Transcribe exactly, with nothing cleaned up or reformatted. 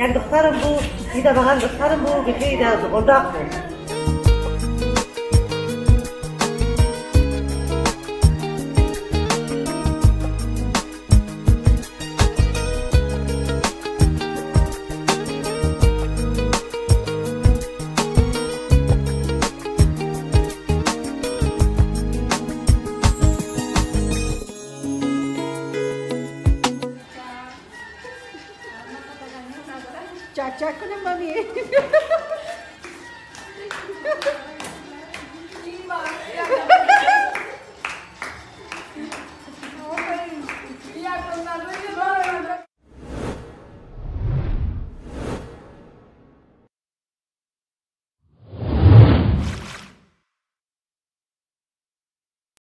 کن دخترم بود دیده بغل دخترم بود بخیر از غنداق بود Cak-cak kan mbak Bi.